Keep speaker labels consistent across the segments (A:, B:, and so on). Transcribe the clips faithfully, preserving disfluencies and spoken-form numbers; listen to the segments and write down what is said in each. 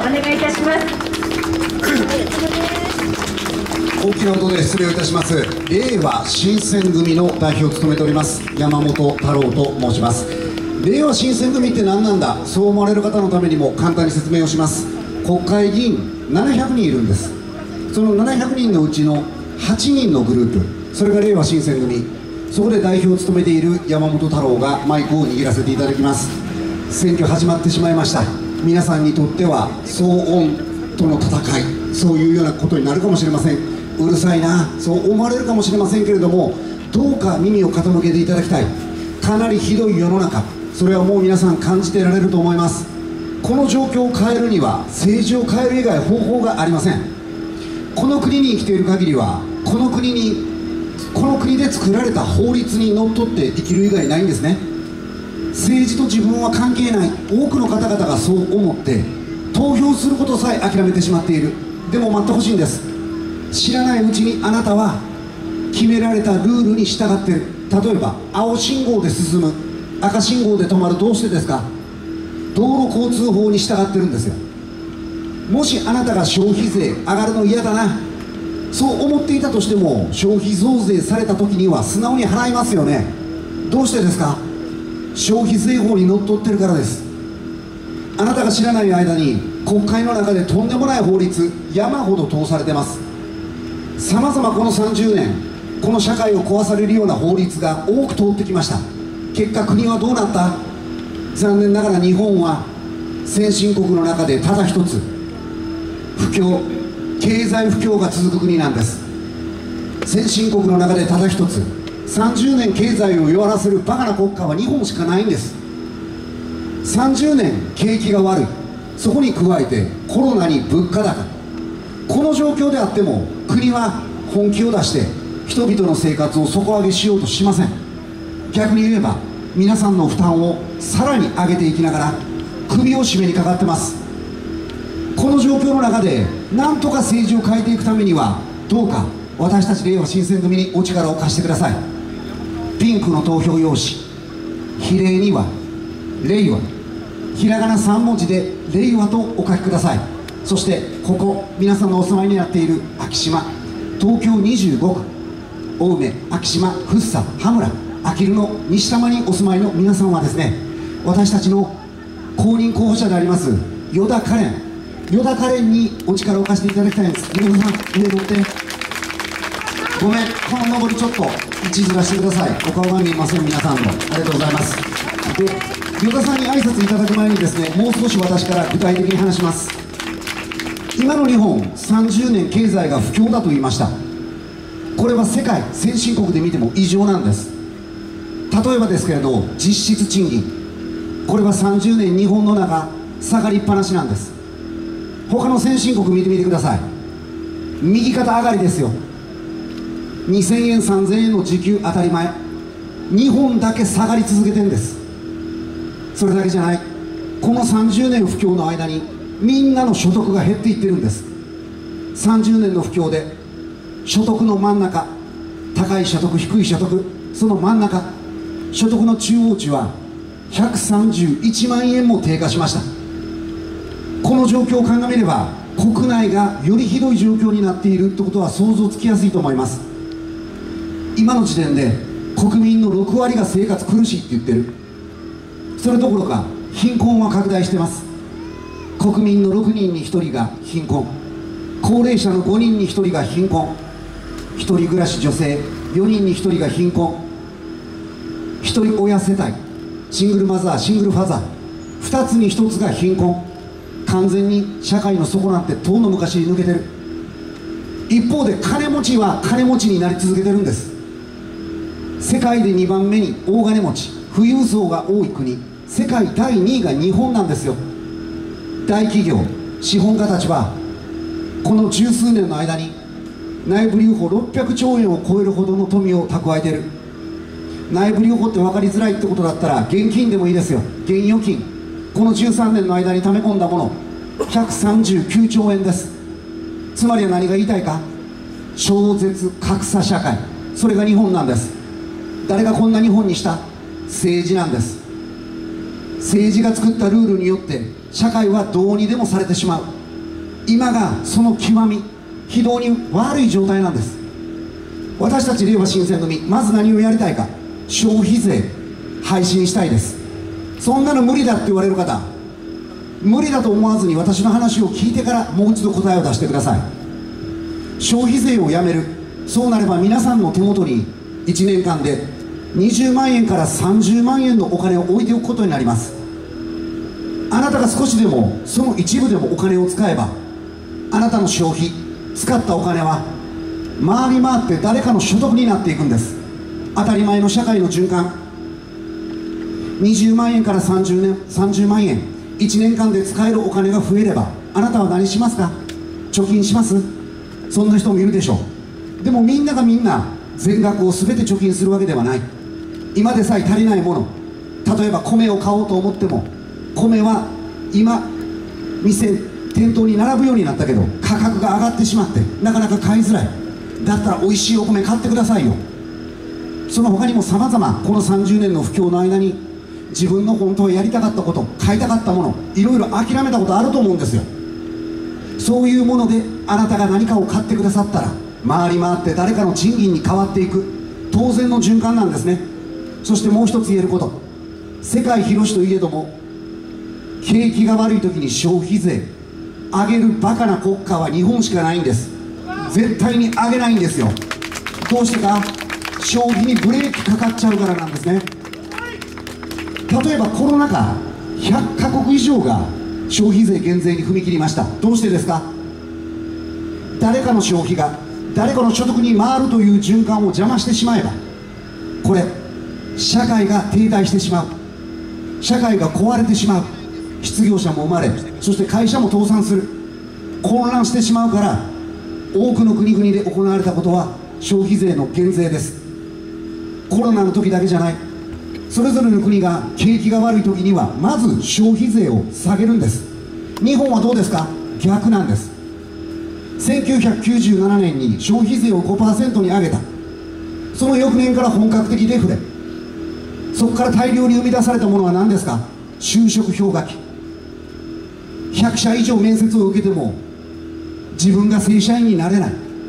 A: 願いいたします。
B: 大きな音で失礼をいたします。令和新選組の代表を務めております山本太郎と申します。令和新選組って何なんだ、そう思われる方のためにも簡単に説明をします。国会議員ななひゃくにんいるんです。そのななひゃくにんのうちのはちにんのグループ、それが令和新選組、そこで代表を務めている山本太郎がマイクを握らせていただきます。選挙始まってしまいました。皆さんにとっては騒音との戦い、そういうようなことになるかもしれません。うるさいな、そう思われるかもしれませんけれども、どうか耳を傾けていただきたい。かなりひどい世の中、それはもう皆さん感じてられると思います。この状況を変えるには政治を変える以外方法がありません。この国に生きている限りは、この国にこの国で作られた法律にのっとって生きる以外ないんですね。政治と自分は関係ない、多くの方々がそう思って投票することさえ諦めてしまっている。でも待ってほしいんです。知らないうちにあなたは決められたルールに従っている。例えば青信号で進む、赤信号で止まる、どうしてですか。道路交通法に従ってるんですよ。もしあなたが消費税上がるの嫌だな、そう思っていたとしても、消費増税された時には素直に払いますよね。どうしてですか。消費税法にのっとってるからです。あなたが知らない間に国会の中でとんでもない法律山ほど通されてます。さまざまこのさんじゅうねん、この社会を壊されるような法律が多く通ってきました。結果国はどうなった。残念ながら日本は先進国の中でただ一つ不況、経済不況が続く国なんです。先進国の中でただ一つさんじゅうねん経済を弱らせるバカな国家は日本しかないんです。さんじゅうねん景気が悪い、そこに加えてコロナに物価高、この状況であっても国は本気を出して人々の生活を底上げしようとしません。逆に言えば皆さんの負担をさらに上げていきながら首を絞めにかかってます。この状況の中でなんとか政治を変えていくためには、どうか私たち令和新選組にお力を貸してください。ピンクの投票用紙、比例には令和、ひらがなさんもんじで令和とお書きください。そしてここ皆さんのお住まいになっている昭島、東京にじゅうごく、青梅、昭島、福生、羽村、あきる野、西多摩にお住まいの皆さんはですね、私たちの公認候補者であります依田カレン、依田カレンにお力を貸していただきたいんです。依田さん、上乗って。ごめん、この上りちょっと位置ずらしてください。お顔が見えません、皆さんの。ありがとうございます。で、依田さんに挨拶いただく前にですね、もう少し私から具体的に話します。今の日本、さんじゅうねん経済が不況だと言いました。これは世界先進国で見ても異常なんです。例えばですけれど、実質賃金、これはさんじゅうねん日本の中下がりっぱなしなんです。他の先進国見てみてください。右肩上がりですよ。にせんえんさんぜんえんの時給当たり前、日本だけ下がり続けてるんです。それだけじゃない、このさんじゅうねん不況の間にみんなの所得が減っていってるんです。さんじゅうねんの不況で所得の真ん中、高い所得低い所得、その真ん中、所得の中央値はひゃくさんじゅういちまんえんも低下しました。この状況を鑑みれば国内がよりひどい状況になっているということは想像つきやすいと思います。今の時点で国民のろくわりが生活苦しいって言ってる。それどころか貧困は拡大してます。国民のろくにんにひとりが貧困、高齢者のごにんにひとりが貧困、ひとり暮らし女性よにんにひとりが貧困、ひとり親世帯、シングルマザー、シングルファザー、ふたつにひとつが貧困、完全に社会の底なんて遠の昔に抜けてる。一方で金持ちは金持ちになり続けてるんです。世界でにばんめに大金持ち、富裕層が多い国、世界だいにいが日本なんですよ。大企業、資本家たちはこの十数年の間に内部留保ろっぴゃくちょうえんを超えるほどの富を蓄えている。内部留保って分かりづらいってことだったら現金でもいいですよ。現預金、このじゅうさんねんの間に溜め込んだものひゃくさんじゅうきゅうちょうえんです。つまりは何が言いたいか、超絶格差社会、それが日本なんです。誰がこんな日本にした？政治なんです。政治が作ったルールによって社会はどうにでもされてしまう。今がその極み、非道に悪い状態なんです。私たちれいわ新選組、まず何をやりたいか、消費税廃止にしたいです。そんなの無理だって言われる方、無理だと思わずに私の話を聞いてからもう一度答えを出してください。消費税をやめる、そうなれば皆さんの手元にいちねんかんでにじゅうまんえんからさんじゅうまんえんのお金を置いておくことになります。あなたが少しでもその一部でもお金を使えば、あなたの消費、使ったお金は回り回って誰かの所得になっていくんです。当たり前の社会の循環。にじゅうまんえんからさんじゅうねんさんじゅうまんえん、いちねんかんで使えるお金が増えれば、あなたは何しますか？貯金します？そんな人もいるでしょう。でもみんながみんな全額を全て貯金するわけではない。今でさえ足りないもの、例えば米を買おうと思っても、米は今店店頭に並ぶようになったけど価格が上がってしまってなかなか買いづらい。だったら美味しいお米買ってくださいよ。その他にもさまざま、このさんじゅうねんの不況の間に自分の本当はやりたかったこと、買いたかったもの、いろいろ諦めたことあると思うんですよ。そういうものであなたが何かを買ってくださったら、回り回って誰かの賃金に変わっていく、当然の循環なんですね。そしてもう一つ言えること、世界広しといえども景気が悪い時に消費税上げるバカな国家は日本しかないんです。絶対に上げないんですよ。どうしてか、消費にブレーキかかっちゃうからなんですね。例えばコロナ禍、ひゃっかこく以上が消費税減税に踏み切りました。どうしてですか？誰かの消費が誰かの所得に回るという循環を邪魔してしまえば、これ社会が停滞してしまう、社会が壊れてしまう、失業者も生まれ、そして会社も倒産する、混乱してしまうから、多くの国々で行われたことは消費税の減税です。コロナの時だけじゃない、それぞれの国が景気が悪い時にはまず消費税を下げるんです。日本はどうですか？逆なんです。せんきゅうひゃくきゅうじゅうななねんに消費税を ごパーセント に上げた。その翌年から本格的デフレ。そこから大量に生み出されたものは何ですか？就職氷河期。ひゃくしゃ以上面接を受けても自分が正社員になれない。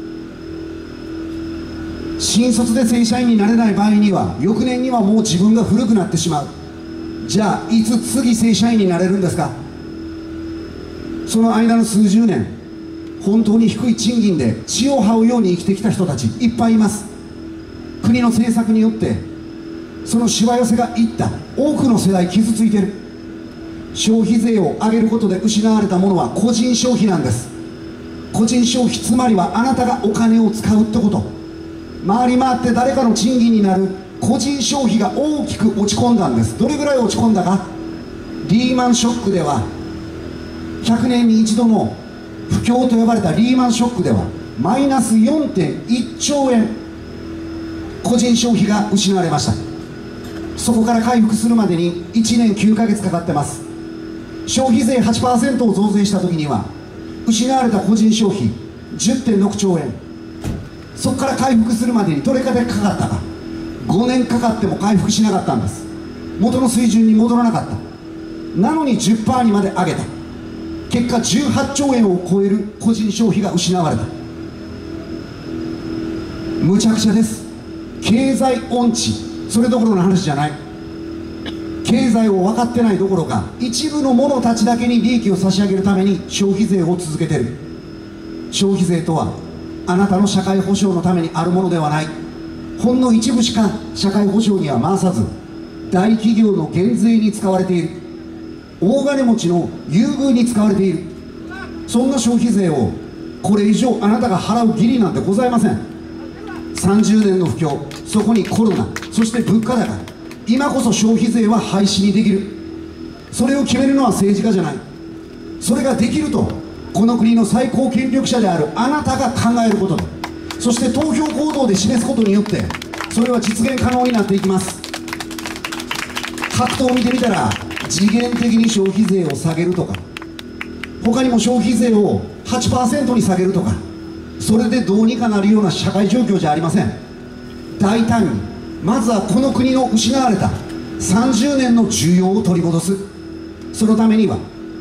B: 新卒で正社員になれない場合には翌年にはもう自分が古くなってしまう。じゃあいつ次正社員になれるんですか？その間の数十年、本当に低い賃金で血を這うように生きてきた人たちいっぱいいます。国の政策によってそのしわ寄せがいった。多くの世代傷ついてる。消費税を上げることで失われたものは個人消費なんです。個人消費、つまりはあなたがお金を使うってこと。回り回って誰かの賃金になる個人消費が大きく落ち込んだんです。どれぐらい落ち込んだか。リーマンショックでは、ひゃくねんに一度の不況と呼ばれたリーマンショックではマイナス よんてんいっちょうえん、個人消費が失われました。そこから回復するまでにいちねんきゅうかげつかかってます。消費税 はちパーセント を増税した時には失われた個人消費 じゅってんろくちょうえん、そこから回復するまでにどれかでかかったか。ごねんかかっても回復しなかったんです。元の水準に戻らなかった。なのに じゅっパーセント にまで上げた。結果じゅうはっちょうえんを超える個人消費が失われた。むちゃくちゃです。経済音痴、それどころの話じゃない。経済を分かってないどころか、一部の者たちだけに利益を差し上げるために消費税を続けている。消費税とはあなたの社会保障のためにあるものではない。ほんの一部しか社会保障には回さず、大企業の減税に使われている。大金持ちの優遇に使われている。そんな消費税をこれ以上あなたが払う義理なんてございません。さんじゅうねんの不況、そこにコロナ、そして物価高、今こそ消費税は廃止にできる。それを決めるのは政治家じゃない。それができるとこの国の最高権力者であるあなたが考えることで、そして投票行動で示すことによってそれは実現可能になっていきます。各党を見てみたら次元的に消費税を下げるとか、他にも消費税を はちパーセント に下げるとか、それでどうにかなるような社会状況じゃありません。大胆にまずはこの国の失われたさんじゅうねんの需要を取り戻す。そのためには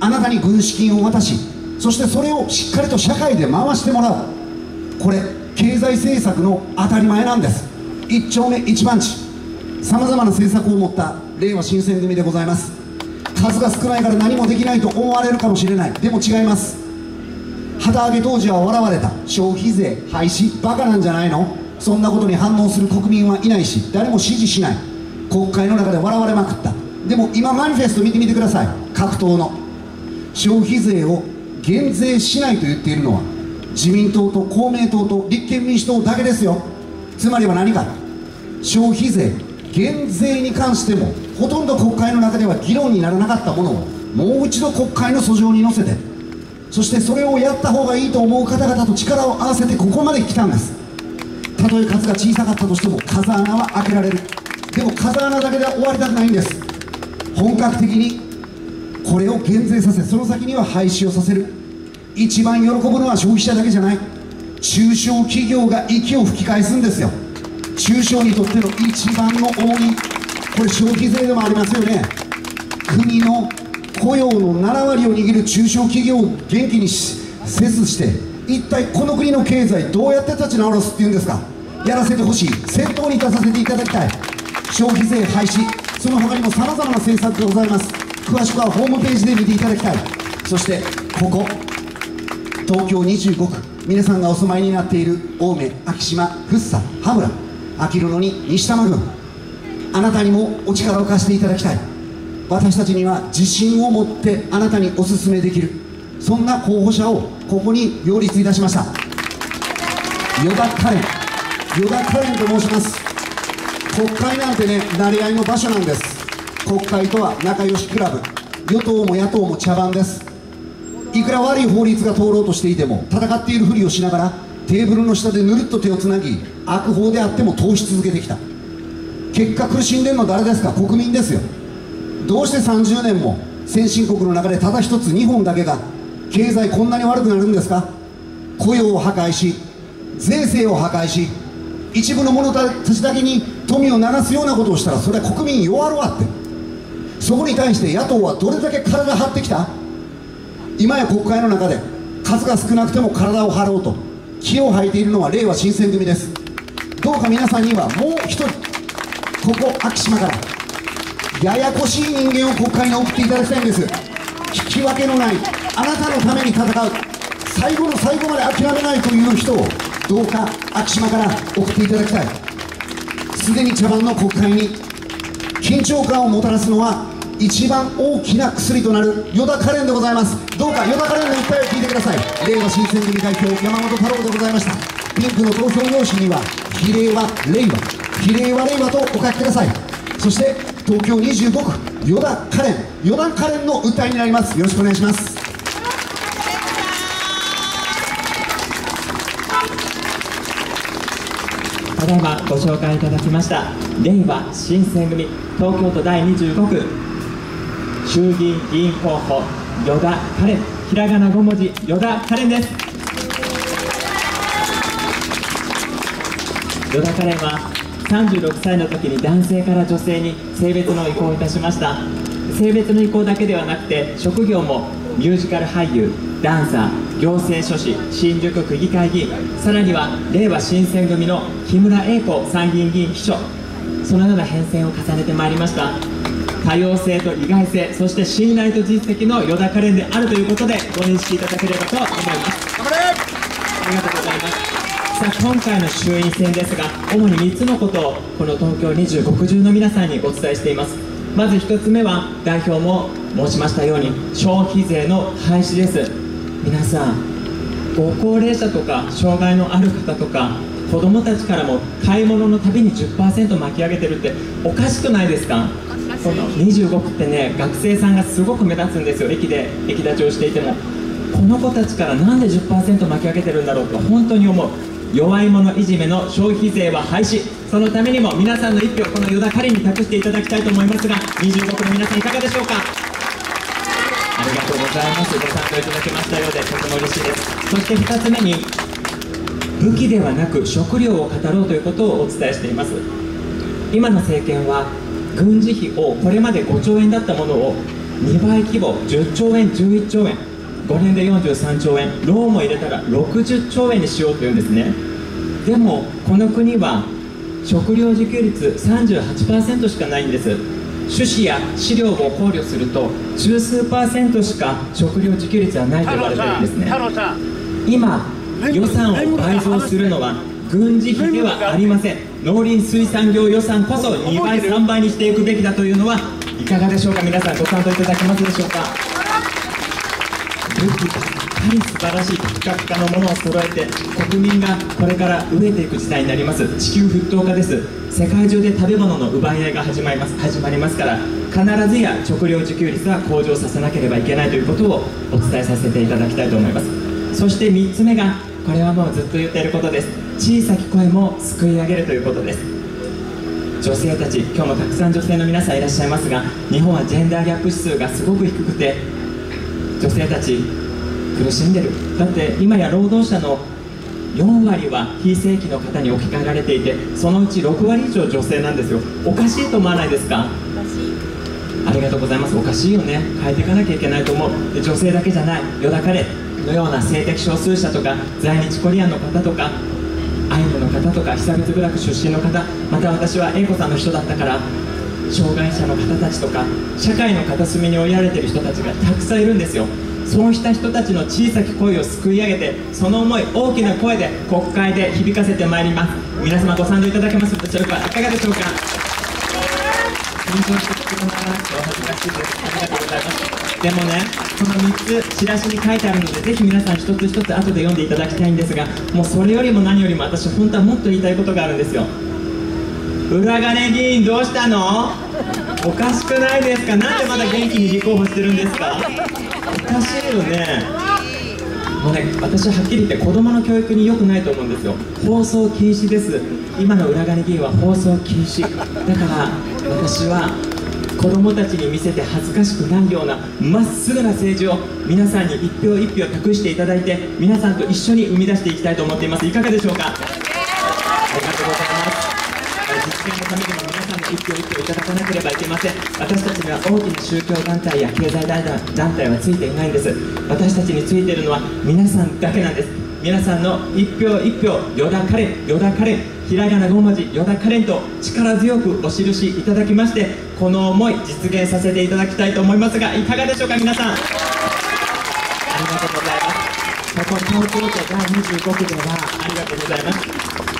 B: あなたに軍資金を渡し、そしてそれをしっかりと社会で回してもらう。これ経済政策の当たり前なんです。一丁目一番地、さまざまな政策を持った令和新選組でございます。数が少ないから何もできないと思われるかもしれない。でも違います。旗揚げ当時は笑われた。消費税廃止バカなんじゃないの。そんなことに反応する国民はいないし、誰も支持しない。国会の中で笑われまくった。でも今マニフェスト見てみてください。各党の消費税を減税しないと言っているのは自民党と公明党と立憲民主党だけですよ。つまりは何か、消費税減税に関してもほとんど国会の中では議論にならなかったものをもう一度国会の訴状に載せて、そしてそれをやった方がいいと思う方々と力を合わせてここまで来たんです。たとえ数が小さかったとしても風穴は開けられる。でも風穴だけでは終わりたくないんです。本格的にこれを減税させ、その先には廃止をさせる。一番喜ぶのは消費者だけじゃない、中小企業が息を吹き返すんですよ。中小にとっての一番の重荷、これ消費税でもありますよね。国の雇用のななわりを握る中小企業を元気にせずして、一体この国の経済どうやって立ち直らすっていうんですか。やらせてほしい。先頭に立たせていただきたい。消費税廃止、その他にもさまざまな政策がございます。詳しくはホームページで見ていただきたい。そしてここ東京にじゅうごく、皆さんがお住まいになっている青梅、昭島、福生、羽村、あきる野に西多摩郡、あなたにもお力を貸していただきたい。私たちには自信を持ってあなたにお勧めできる、そんな候補者をここに擁立いたしました。依田カレン、依田カレンと申します。国会なんてね、馴れ合いの場所なんです。国会とは仲良しクラブ、与党も野党も茶番です。いくら悪い法律が通ろうとしていても、戦っているふりをしながらテーブルの下でぬるっと手をつなぎ、悪法であっても通し続けてきた。結果苦しんでるの誰ですか。国民ですよ。どうしてさんじゅうねんも先進国の中でただ一つ日本だけが経済こんなに悪くなるんですか。雇用を破壊し、税制を破壊し、一部の者たちだけに富を流すようなことをしたら、それは国民弱るわって。そこに対して野党はどれだけ体張ってきた。今や国会の中で数が少なくても体を張ろうと気を吐いているのは令和新選組です。どうか皆さんにはもう一人、ここ昭島からややこしい人間を国会に送っていただきたいんです。引き分けのない、あなたのために戦う、最後の最後まで諦めないという人をどうか昭島から送っていただきたい。すでに茶番の国会に緊張感をもたらすのは一番大きな薬となる依田カレンでございます。どうか依田カレンの訴えを聞いてください。令和新選組代表山本太郎でございました。ピンクの投票用紙には比例は令和、比例は令和とお書きください。そして東京にじゅうごく依田カレン、依田カレンの訴えになります。よろしくお願いします。
A: ただいまご紹介いただきました令和新選組東京都だいにじゅうごく衆議院議員候補依田カレン、ひらがなごもじ依田カレンです。依田カレンはさんじゅうろくさいの時に男性から女性に性別の移行をいたしました。性別の移行だけではなくて職業もミュージカル俳優、ダンサー、行政書士、新宿区議会議員、さらには令和新選組の木村英子参議院議員秘書、そのような変遷を重ねてまいりました。多様性と意外性、そして信頼と実績の依田カレンであるということでご認識いただければと思います。頑張れ。ありがとうございます。さあ今回の衆院選ですが、主にみっつのことをこの東京にじゅうごく中の皆さんにお伝えしています。まずひとつめは代表も申しましたように消費税の廃止です。皆さん、ご高齢者とか障害のある方とか子どもたちからも買い物のたびに じゅっパーセント 巻き上げてるっておかしくないですか。このにじゅうごくってね、学生さんがすごく目立つんですよ。駅で駅立ちをしていてもこの子たちからなんで じゅっパーセント 巻き上げてるんだろうと本当に思う。弱い者いじめの消費税は廃止、そのためにも皆さんの一票この依田カレンに託していただきたいと思いますが、にじゅうごくの皆さんいかがでしょうか。ありがとうございます。ご参加いただけましたようでとても嬉しいです。そしてふたつめに武器ではなく食料を語ろうということをお伝えしています。今の政権は軍事費をこれまでごちょうえんだったものをにばい規模、じゅっちょうえん、じゅういっちょうえん、ごねんでよんじゅうさんちょうえん、ローンも入れたらろくじゅっちょうえんにしようというんですね。でもこの国は食料自給率 さんじゅうはちパーセント しかないんです。種子や飼料を考慮すると十数パーセントしか食料自給率はないと言われてるんですね。今予算を倍増するのは軍事費ではありません。農林水産業予算こそにばいさんばいにしていくべきだというのはいかがでしょうか。皆さんご賛同いただけますでしょうか。武器ばっかり素晴らしいピカピカのものを揃えて国民がこれから飢えていく時代になります。地球沸騰化です。世界中で食べ物の奪い合いが始まります始まりますから、必ずや食料自給率は向上させなければいけないということをお伝えさせていただきたいと思います。そしてみっつめが、これはもうずっと言っていることです。小さき声もすくい上げるということです。女性たち、今日もたくさん女性の皆さんいらっしゃいますが、日本はジェンダーギャップ指数がすごく低くて女性たち苦しんでる。だって今や労働者のよんわりは非正規の方に置き換えられていて、そのうちろくわり以上女性なんですよ。おかしいと思わないですか。ありがとうございます。おかしいよね。変えていかなきゃいけないと思う。で女性だけじゃない、よだかれのような性的少数者とか在日コリアンの方とかアイヌの方とか被差別部落出身の方、また私は英子さんの人だったから障害者の方たちとか社会の片隅に追いやられている人たちがたくさんいるんですよ。そうした人たちの小さき声をすくい上げて、その思い大きな声で国会で響かせてまいります。皆様ご賛同いただけますでしょうか。いかがでしょうか。緊張して聞くのかなとお恥ずかしいです。ありがとうございます。でもね、このみっつチラシに書いてあるので、ぜひ皆さん一つ一つ後で読んでいただきたいんですが、もうそれよりも何よりも私本当はもっと言いたいことがあるんですよ。裏金議員どうしたの？おかしくないですか。なんでまだ元気に立候補してるんですか。おかしいよね。もうね、私ははっきり言って子どもの教育に良くないと思うんですよ。放送禁止です。今の裏金議員は放送禁止だから私は子どもたちに見せて恥ずかしくないようなまっすぐな政治を皆さんに一票一票託していただいて、皆さんと一緒に生み出していきたいと思っています。いかがでしょうか。ありがとうございます。実現のためにも皆さんの一票一票いただかなければいけません。私たちには大きな宗教団体や経済団体はついていないんです。私たちについているのは皆さんだけなんです。皆さんの一票一票、よだかれん、よだかれん、ひらがなごもじ、よだかれんと力強くお記いただきまして、この思い実現させていただきたいと思いますが、いかがでしょうか。皆さんありがとうございます。ここ東京都だいにじゅうごくではありがとうございます。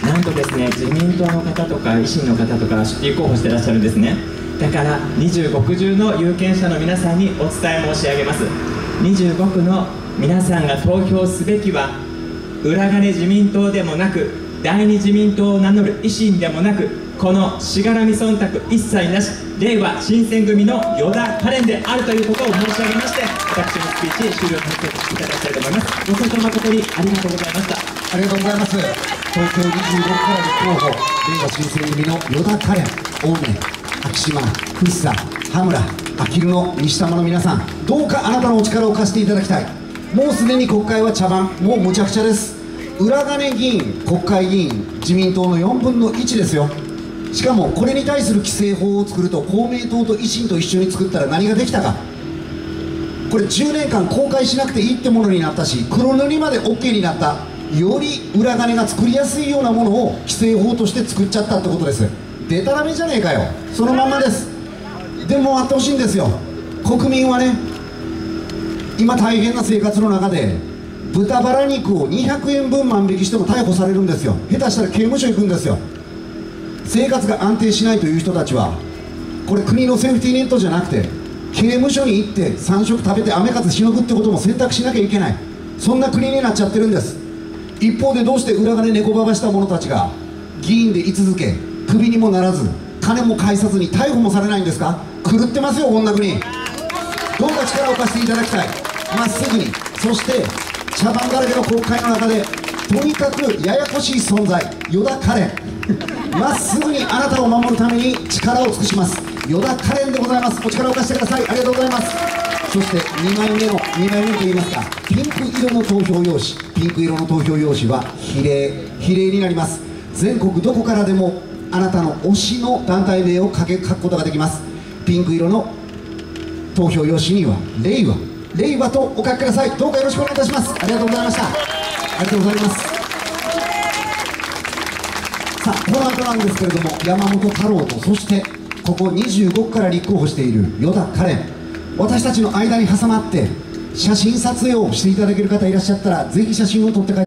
A: なんとですね、自民党の方とか維新の方とか立候補してらっしゃるんですね。だからにじゅうごく中の有権者の皆さんにお伝え申し上げます。にじゅうごくの皆さんが投票すべきは裏金自民党でもなく、第二自民党を名乗る維新でもなく、このしがらみ忖度一切なし、令和新選組の与田カレンであるということを申し上げまして、私のスピーチ終了させていただきたいと思います。ご清聴誠にありがとうございました。
B: ありがとうございます。東京にじゅうごくから立候補、令和新選組の与田カレン、青梅、昭島、福生、羽村、あきるの西多摩の皆さん、どうかあなたのお力を貸していただきたい。もうすでに国会は茶番、もうむちゃくちゃです。裏金議員、国会議員、自民党のよんぶんのいちですよ。しかもこれに対する規制法を作ると、公明党と維新と一緒に作ったら何ができたか。これじゅうねんかん公開しなくていいってものになったし、黒塗りまで オーケー になった。より裏金が作りやすいようなものを規制法として作っちゃったってことです。でたらめじゃねえかよ。そのまんまです。でもあってほしいんですよ。国民はね、今大変な生活の中で豚バラ肉をにひゃくえんぶん万引きしても逮捕されるんですよ。下手したら刑務所行くんですよ。生活が安定しないという人たちは、これ国のセーフティーネットじゃなくて刑務所に行ってさん食食べて雨風しのぐってことも選択しなきゃいけない、そんな国になっちゃってるんです。一方でどうして裏金猫ばばした者たちが議員で居続け、クビにもならず金も返さずに逮捕もされないんですか。狂ってますよこんな国。どうか力を貸していただきたい。まっすぐに、そして茶番だらけの国会の中でとにかくややこしい存在、与田カレンまっすぐにあなたを守るために力を尽くします。与田カレンでございます。お力を貸してください。ありがとうございます。そしてにまいめのにまいめといいますか、ピンク色の投票用紙、ピンク色の投票用紙は比例比例になります。全国どこからでもあなたの推しの団体名を書け書くことができます。ピンク色の投投票用紙には令和令和とお書きください。どうかよろしくお願いいたします。ありがとうございました。ありがとうございます。さあこの後なんですけれども、山本太郎と、そしてここにじゅうご区から立候補している依田カレン、私たちの間に挟まって写真撮影をしていただける方いらっしゃったら、ぜひ写真を撮って帰って